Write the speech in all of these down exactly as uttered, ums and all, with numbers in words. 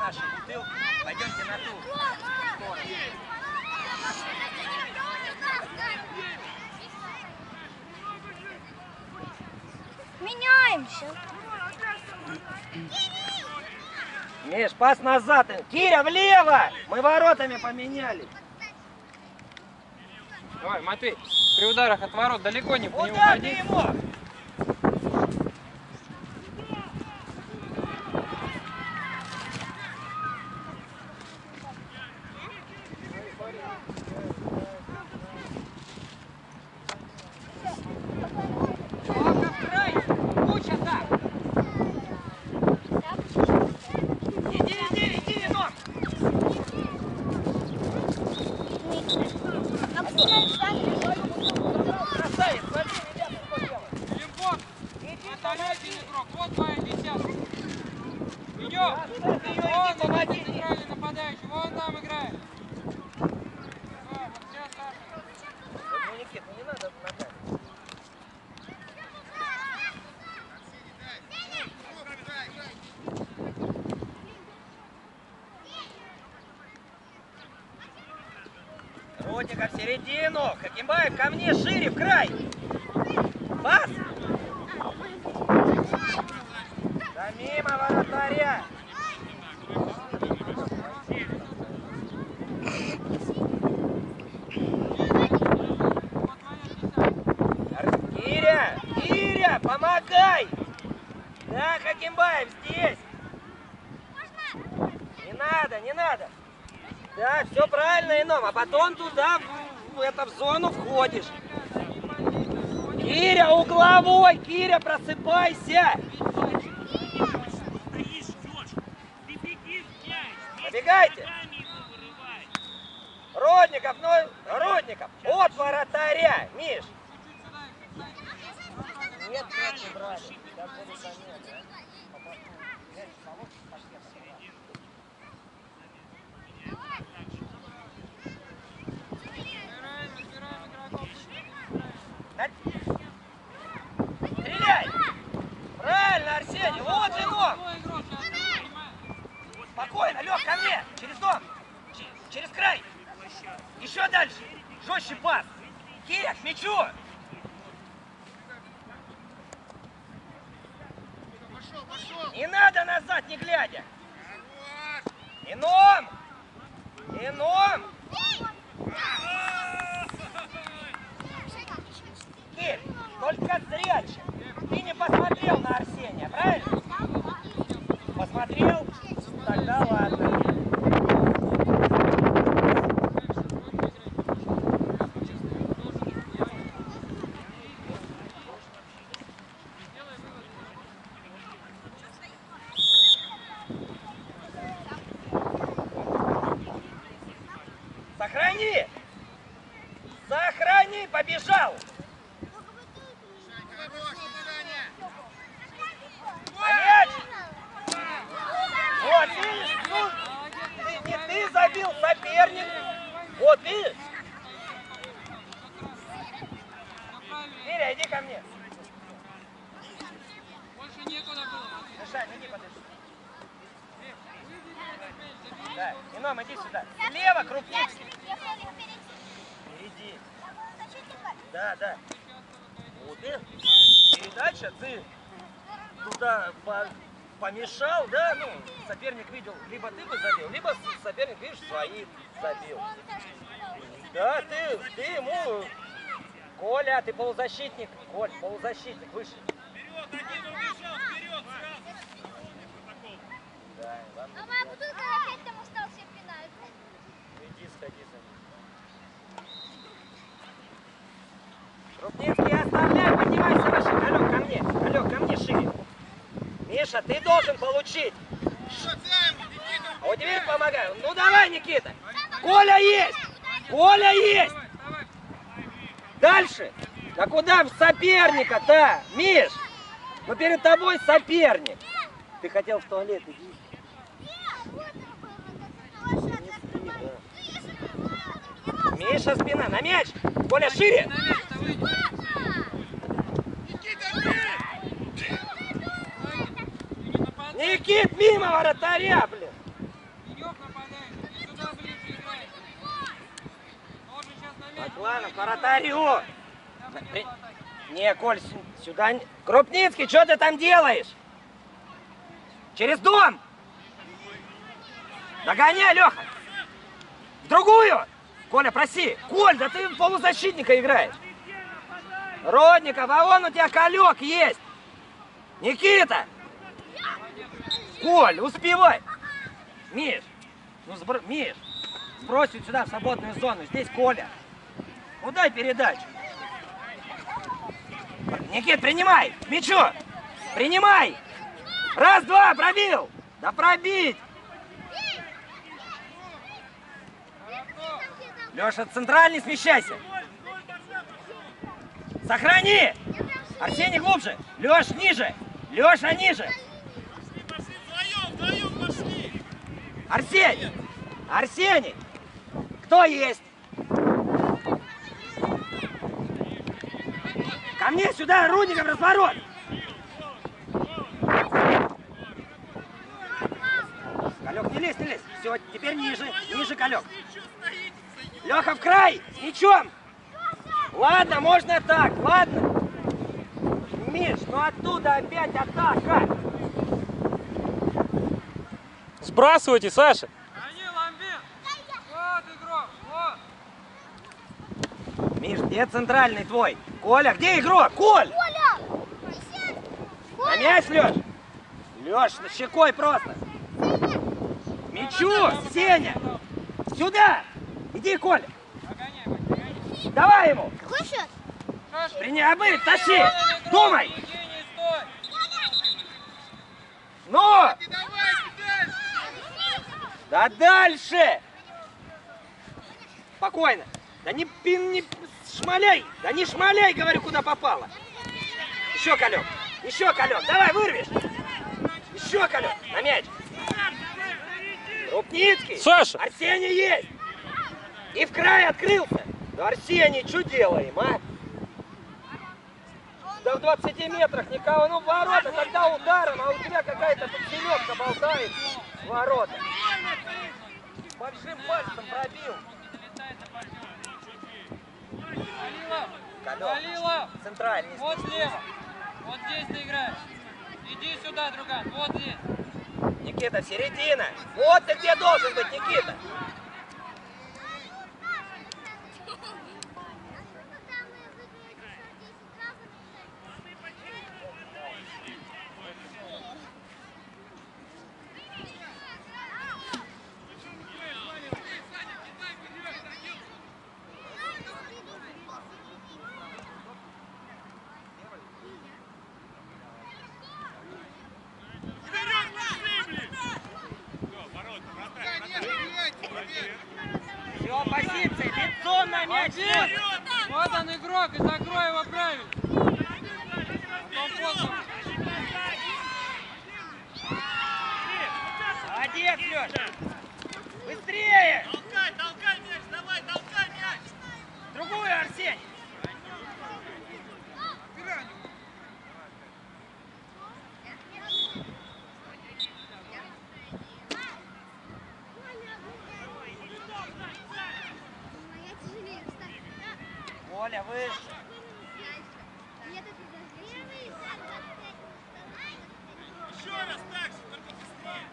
наши в тыл, пойдемте на ту сторону. Меняемся. Миш, пас назад. Киря, влево! Мы воротами поменяли. Давай, Матвей, при ударах от ворот далеко не, не Куда ты уходи. ему? Ротика в середину. Хакимбаев ко мне шире, в край. Пас. Да мимо вратаря. Киря, Киря, помогай. Да, Хакимбаев здесь. Не надо, не надо. Да, все правильно, Ином, а потом туда, в, в, это, в зону входишь. Киря, угловой, Киря, просыпайся. Побегайте. Родников, ну, Родников, от вратаря, Миш. Нет, нет, не брали. Сейчас будет конец, да? Стреляй! Правильно, Арсений! Вот Ином! Спокойно, Лёг, ко мне! Через дом! Ч через край! Еще дальше! Жестче пас! Киря, к мячу! Не надо назад, не глядя! Ином! Ином! Кирь, только зряче! Ты не посмотрел на Арсения, правильно? Посмотрел? Тогда ладно. Сохрани! Сохрани! Побежал! А мяч! Вот, видишь, ну, ты, не ты забил, соперник. Вот, видишь? Киря, иди ко мне. Больше некуда было. Дышай, иди подыши. Да, Ином, иди сюда. Слева Крупницкий. Впереди. Да, да. Вот и передача, ты туда по помешал, да, ну, соперник видел, либо ты бы забил, либо соперник, видишь, свои забил. Да, ты, ты ему, Коля, ты полузащитник, Коль, полузащитник, выше. Вперед, один убежал, вперед, сразу. Да, ладно. А моя бутылка опять там осталась, все пинают. Иди, сходи за ним. Крупницкий, оставляй, поднимайся выше. Алёк, ко мне, Алёк, ко мне шире. Миша, ты должен получить. А вот теперь помогаю. Ну давай, Никита. Коля есть. Коля есть. Дальше. Да куда в соперника-то, Миш? Ну перед тобой соперник. Ты хотел в туалет, иди. Миша, спина, на мяч. Коля, шире. Никит, мимо вратаря, блин. Бакланов, к вратарю. При- Не, Коль, с- сюда... не- Крупницкий, что ты там делаешь? Через дом! Догоняй, Леха! В другую! Коля, проси! Коль, да ты в полузащитника играешь! Родников, а вон у тебя Колек есть! Никита! Коль, успевай! Миш, ну сбр... Миш, сбрось сюда в свободную зону, здесь Коля. Ну дай передачу. Никит, принимай! К мячу! Принимай! Раз, два, пробил! Да пробить! Леша, центральный, смещайся! Сохрани! Арсений глубже! Леш, ниже! Леша, ниже! Вдвоем, вдвоем пошли! Арсений! Арсений! Кто есть? Ко мне сюда, Рудников, разворот! Колек, не лезь, не лезь. Все, теперь ниже, ниже, Колек. Леха, в край, с мячом. Ладно, можно так, ладно. Миш, ну оттуда опять атака. Сбрасывайте, Саша. Гони, Ламбин! Вот игрок, вот! Миш, где центральный твой? Коля, где игрок? Коль! Коля! На мяч, Леш! Леш, щекой просто. Мячу, Сеня! Сюда! Иди, Коля! Догоняй, Вань, догоняй. Давай ему! Какой счет? Саша, Принимай, тащи! вот игрок, Думай! иди, не стой! Ну! Давай, дальше! Да дальше! Спокойно! Да не, пин, не шмаляй! Да не шмаляй, говорю, куда попало! Еще, Колек! Еще, Колек! Давай, вырвешь! Еще, Колек! На мяч! Крупницкий! Саша! Арсений есть! И в край открылся! Да, Арсений, что делаем, а? Да в двадцати метрах никого, ну в ворота, когда ударом, а у тебя какая-то тут селедка болтает в ворота. Большим пальцем пробил. Халилов! Колек. Халилов! Центральный. Вот слева! Вот здесь ты играешь! Иди сюда, друган, вот здесь! Никита, середина. Вот ты где должен быть, Никита. Вперед, пошли, блин! Все, ворота, вратарь, вратарь! Все, позиции, лицом на мяч. Один! Вот он игрок, и закрой его правильно! Потом поздно. Молодец, Леша. Быстрее. Толкай, толкай мяч, давай, толкай мяч! Другую, Арсений. Коля, выше. Еще раз так же, только быстрее!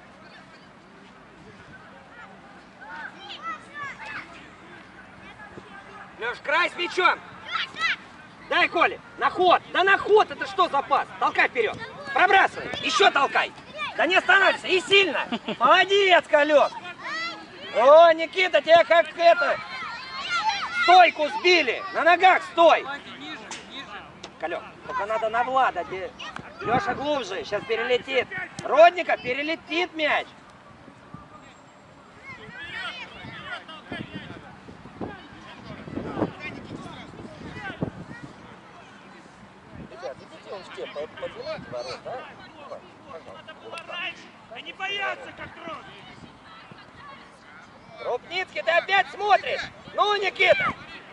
Леш, край с мячом. Дай, Коля, на ход. Да на ход, это что за пас? Толкай вперед. Пробрасывай. Еще толкай. Да не останавливайся. И сильно. Молодец, Колек. О, Никита, тебя как это... Стойку сбили. На ногах стой. Давайте ниже, ниже! Колек, только надо на Влада. Леша глубже. Сейчас перелетит. Родников, перелетит мяч. Ребят, идите вон в те, подвинайте ворот, да? Давай, пожалуйста. Они боятся, как рот! Рупницкий, ты опять смотришь? Ну, Никита!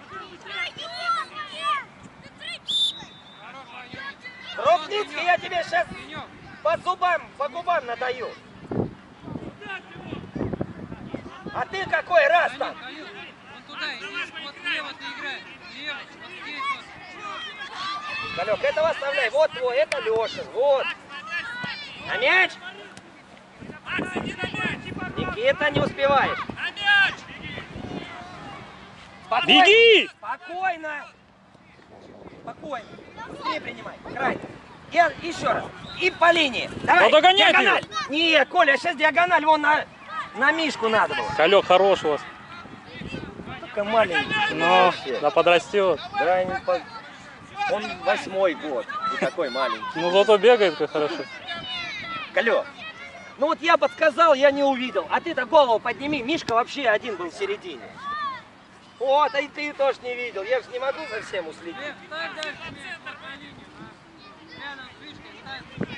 Рупницкий, я тебе сейчас Денек, по зубам, по губам надаю. А ты какой раз там? Халил, Халил, туда иди. Вот слева ты играешь. Слева. Вот здесь вот. Галек, этого оставляй. Вот твой, это Лешин. Вот. На мяч. Макс, иди на мяч! Никита, не успеваешь. На мяч! Спокойно. Беги! Спокойно. Спокойно. Быстрее принимай. Край. И еще раз. И по линии. Давай. Ну, догонять диагональ. Не, Коля, сейчас диагональ. Вон на, на Мишку надо было. Халек хорош у вас. Только маленький. Ну, вообще. да подрастет. Да, не по... Он восьмой год. И такой маленький. Ну, зато бегает как хорошо. Колё, ну вот я подсказал, я не увидел. А ты-то голову подними. Мишка вообще один был в середине. Вот, а и ты тоже не видел. Я же не могу за всем уследить. Лев, ставь дальше мяч по линии. а. Рядом с вышкой ставь.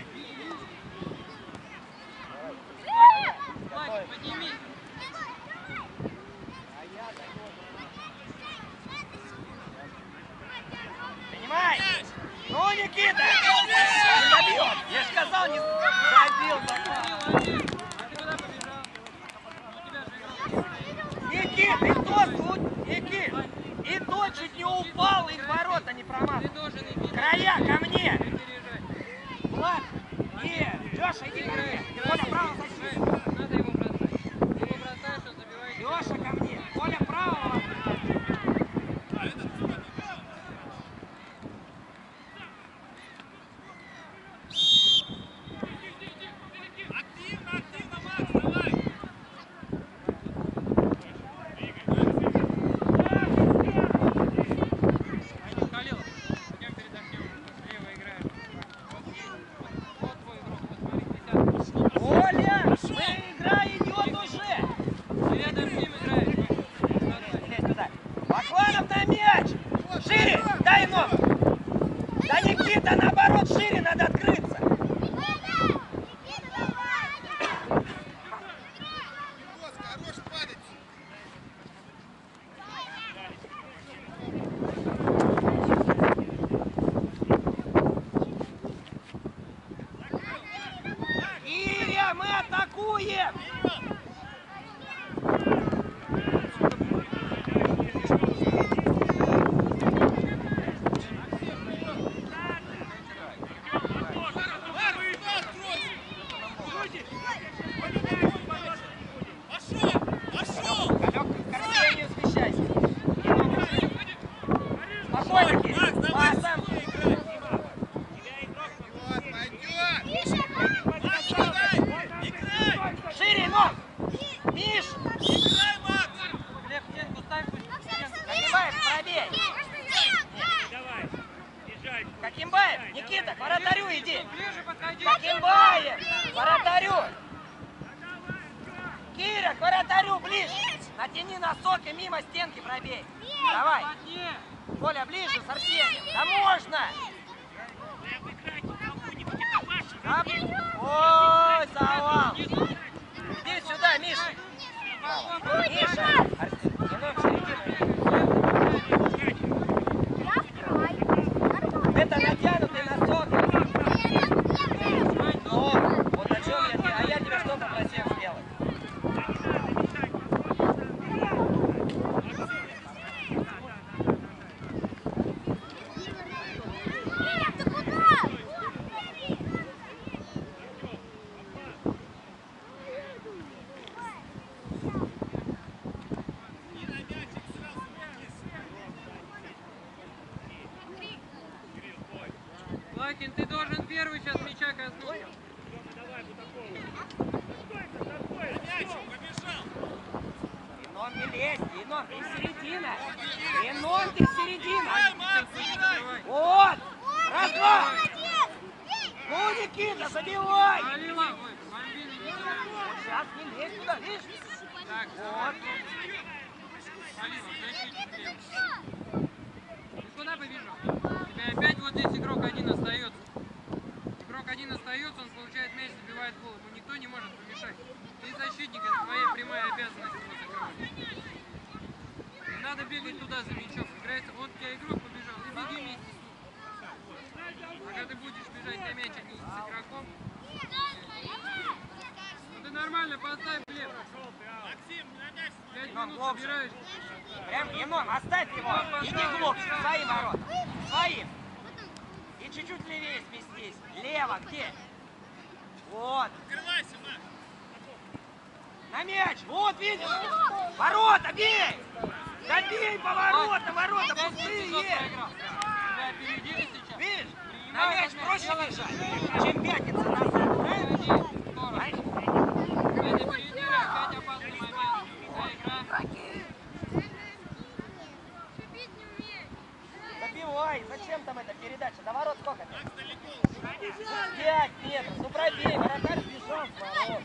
Владик, подними. Понимаешь? Ну, Никита! Не забьет! Я же сказал, не забил. А ты куда побежал? У тебя же игрок. Никит, и то тут, Никит, и то чуть не упал, и в ворота не Ты промазал. должен идти. Края ко мне! Переезжай. Влад, не, Леша, иди ко мне. Коля, право защита. Надо его бросать. Его бросаешь, он забивает. Леша ко мне. Коля, право. Активно, активно, Макс, давай! Халилов, идем перед Артемом. Слева играем. Вот твой игрок, посмотри, десятка. Коля, игра идет уже. Ты рядом с ним играешь. Здесь туда. Бакланов на мяч. Шире, дай ногу. Да Никита, наоборот, шире надо открыться. Хорош падать! Ирия, мы атакуем. Пошел! Пошел! Галек, к Арсению смещайся. Спокойно, Кирилл. Макс, давай Пасом. с ней играй! Вот, пойдет! Макс, давай! Играй! Шире ног. Миш. Играй, Макс! Глеб, стенку ставь, пусть стенку. Какимбаев, пробей. Какимбаев, Никита, к вратарю иди. Ближе подходи. Какимбаев, к вратарю. Киря, к вратарю ближе. Натяни носок и мимо стенки пробей. Давай. Плотнее. Коля, ближе с Арсением. Да можно. Да. Ой, завал. Иди сюда, Миша. Миша. Арсений, немного в середину. Это натянутый носок. Ну, вот о чем я тебе, а я тебя что попросил сделать? Лакин, ты должен первый сейчас мяча коснуться. Ином не лезь, Ином, ты середина. Ином, ты середина. Вот. Раз, два. Ну, Никита, забивай. Халила, ой, бомбили не туда. Сейчас не лезь туда, видишь? Так, Вот. Халила, защитник слева. Ты куда побежал? У тебя опять вот здесь игрок один остается. Игрок один остается, он получает мяч, забивает гол. Ему никто не может помешать. Ты защитник, это твоя прямая обязанность его закрывать. Не надо бегать туда за мячом. Играется, вот у тебя игрок побежал, и беги вместе с ним. А когда ты будешь бежать на мяч, а не с игроком, ну ты нарушишь нормально, поставь, Глеб. Максим, на мяч Пять Нам минут глубже. собираешь. Прям, Енон, оставь его. Иди глубже, в свои ворота. Свои. И чуть-чуть левее сместись. Лево, где? Вот. открывайся, Макс. На мяч. Вот, видишь? Ворота, бей! Да бей по воротам, ворота пустые. Тебя опередили сейчас. Видишь? На мяч проще бежать, чем пятиться назад. Впереди, скоро. Ай. Опять опередили, опять опасный момент. Вся игра. Забивай. Зачем там эта передача? До ворот сколько? Макс далеко. Пять метров. Ну пробей. Вратарь бежал с ворот.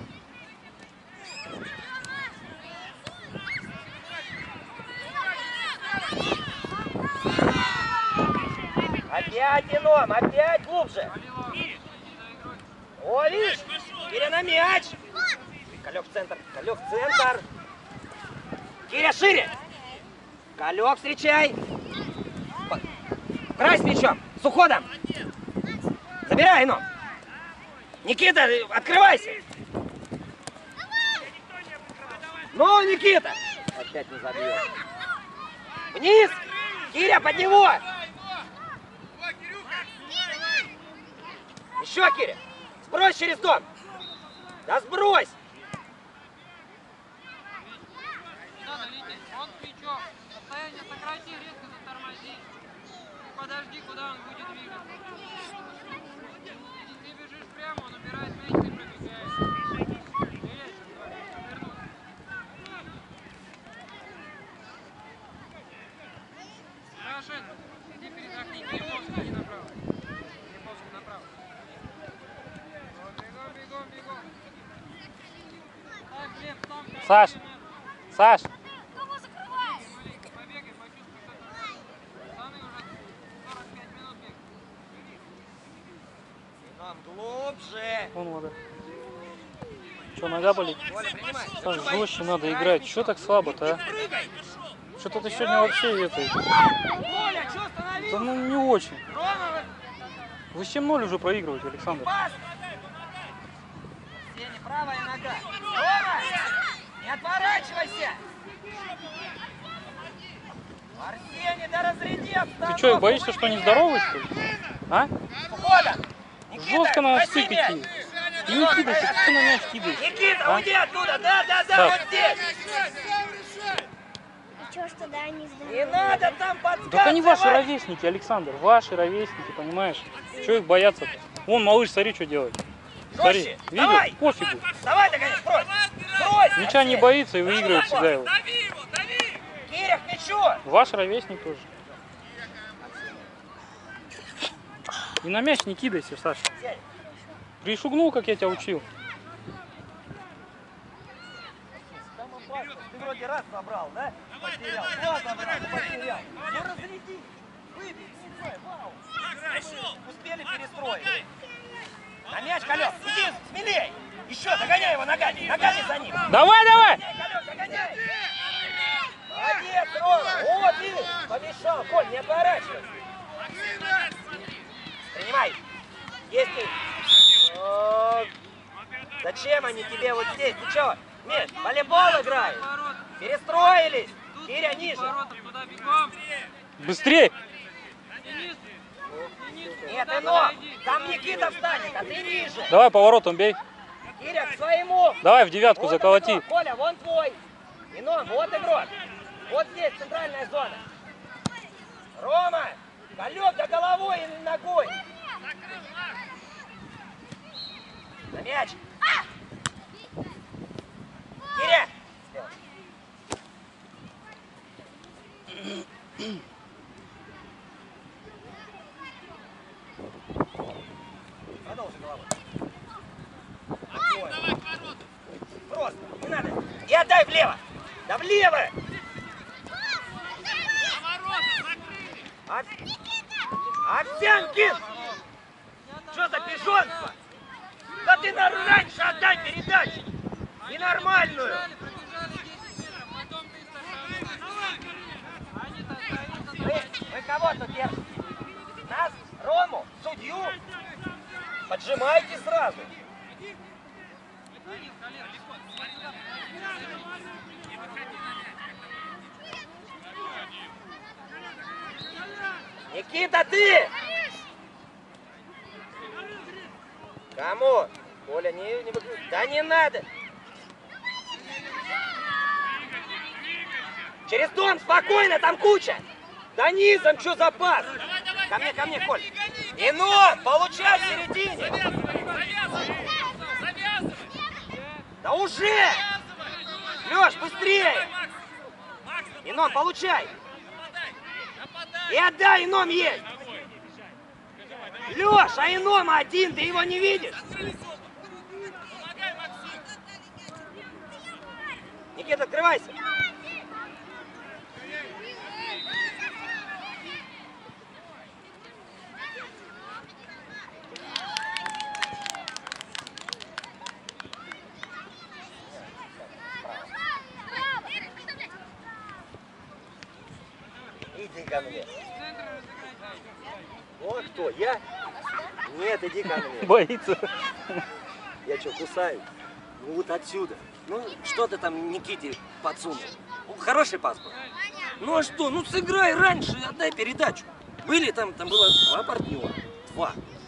Опять, Еном, опять глубже. О, видишь? Киря на мяч. Калек в центр, Калек в центр. Киря шире. Калек встречай. Брай с мячом, с уходом. Забирай, Еном. Никита, открывайся. Ну, Никита. Опять не забьет. Вниз. Киря, под него. Еще, Киря! Сбрось через дом! Да сбрось! Не надо лететь. Он с мячом. Состояние сократи, резко затормози. Подожди, куда он будет двигаться. Если ты бежишь прямо, он убирает мяч, ты пробегаешь. Есть, вернуться. Рашид, иди передохни, Климовский, иди направо. Климовский направо. Бегом, бегом, бегом. Так, Глеб, там. Саш, Саш, Кого закрываешь? Маленько побегай, почувствуй, что ты. Пацаны уже сорок пять минут бегают. Нам глубже! вон вода. Че, нога болит? Коля, принимай! Саш, жестче надо играть. Че так слабо-то, а? Прыгай! Что-то ты сегодня вообще это... Коля, что остановился? Да ну не очень. Рома, Вы семь ноль уже проигрываете, Александр. пас! Сеня, правая нога! Рома! Не отворачивайся! Арсений, да разряди обстановку! Ты что, боишься, что не здоровый, что ли? А? Уходом! Никита, Жестко надо возьми стык мяч! идти. Ты не кидайся, как ты на мяч кидаешь? Никита, А? уйди оттуда! Да, да, да, Так. вот здесь! И чё, что да, не здорово? Не надо там подсказывать! Так они ваши ровесники, Александр. Ваши ровесники, понимаешь? Чего их бояться-то? Вон, малыш, смотри, что делает. Смотри, Жестче! видел? Давай! Пофигу. Давай, догоняй, брось! Брось! Мяча не Арсений! боится и выигрывает всегда его. Дави его, дави! Киря, к мячу! Ваш ровесник тоже. И на мяч не кидайся, Саша. Сядь. Пришугнул, как я тебя учил. Там опасно. Ты вроде раз набрал, да? Потерял. Два набрал, потерял. Ну разряди. Выбей, сюда, вау. Хорошо! Успели перестроить. На мяч, Калек, иди смелей. Еще, догоняй его ногами. Ногами за ним. Давай, давай! Догоняй, Калек, догоняй. Молодец, Рома. Вот, видишь, помешал. Коль, не отворачивайся. Принимай. Есть ты. Вот. Зачем они тебе вот здесь? Ты что, Миш, волейбол играешь? Ворот. Перестроились. Тут Киря, ниже. воротам туда бегом. Быстрее! Денис, Денис, Нет, туда Ино, подойди. там Никита встанет, а ты ниже. Давай поворотом бей. Киря, к своему. Давай в девятку Вот заколоти. игрок. Коля, вон твой. Ино, вот игрок. Вот здесь центральная зона. Рома, Калек до головой и ногой. На мяч. Киря. Продолжи головой. Давай к воротам! Просто, не надо. И отдай влево. Да влево. На ворота закрыли! Ов... Овсянкин! Что за пижонство? Да ты на раньше отдай передачу. И нормальную. Пробежали, пробежали десять метров, потом триста шагов. Они-то остаются Вы, там. вы кого тут держите? Нас, Рому, судью? Поджимайте сразу. Калин, Калин, Никита, ты! Кому? Коля, не, не выключай. Да не надо! Через дом, спокойно, там куча! Да низом, что за пас? Ко мне, ко мне, Коль. Инон, получай в середине! Да уже! Леш, быстрее! Инон, получай! И отдай, Ином есть! Леш, а Ином один, ты его не видишь? Никита, открывайся! Иди ко мне. О, кто? Я? Нет, иди ко мне. Боится. Я что, кусаю? Ну вот отсюда. Ну, что ты там Никите подсунул? Ну, хороший паспорт. Ну а что? Ну сыграй раньше, отдай передачу. Были там, там было два партнера. Два.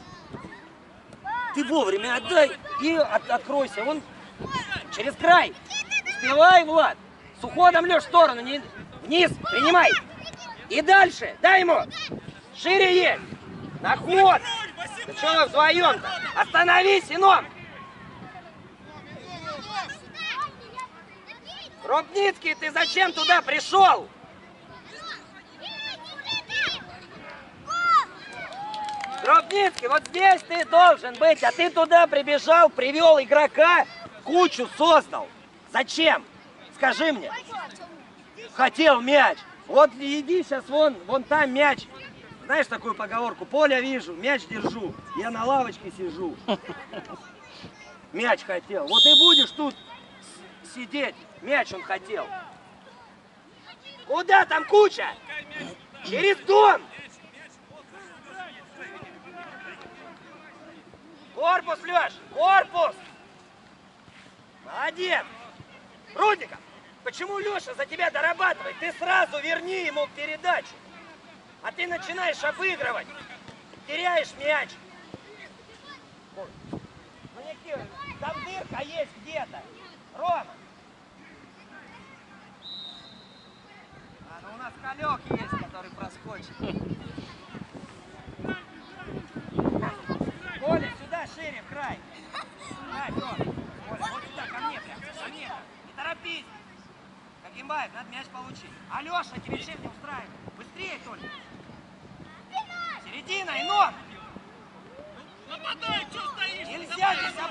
Ты вовремя отдай и от, откройся. Вон через край. Успевай, Влад. С уходом, Леш, в сторону. Не... Вниз, принимай. И дальше. Дай ему. Шире есть. На ход. Да что вы вдвоем-то? Остановись, Ином. Рубницкий, ты зачем туда пришел? Рубницкий, вот здесь ты должен быть, а ты туда прибежал, привел игрока, кучу создал. Зачем? Скажи мне. Хотел мяч. Вот иди сейчас вон, вон там мяч. Знаешь такую поговорку? Поле вижу, мяч держу. Я на лавочке сижу. Мяч хотел. Вот и будешь тут сидеть. Мяч он хотел. Куда там куча? Через дом. Корпус, Леш, корпус. Молодец. Рудников, почему Леша за тебя дорабатывает? Ты сразу верни ему передачу. А ты начинаешь обыгрывать. Теряешь мяч. Ну, Никита, там дырка есть где-то. Рома. А, ну у нас Халек есть, который проскочит. Коля, сюда, шире, в край. Край, Коля. Коля, вот сюда, ко мне прям, ко мне. Не торопись. Кагимбаев, надо мяч получить. Алеша, тебе чем не устраивает? Быстрее, Толя. Середина, Инон. Нападай, что стоишь? Нельзя здесь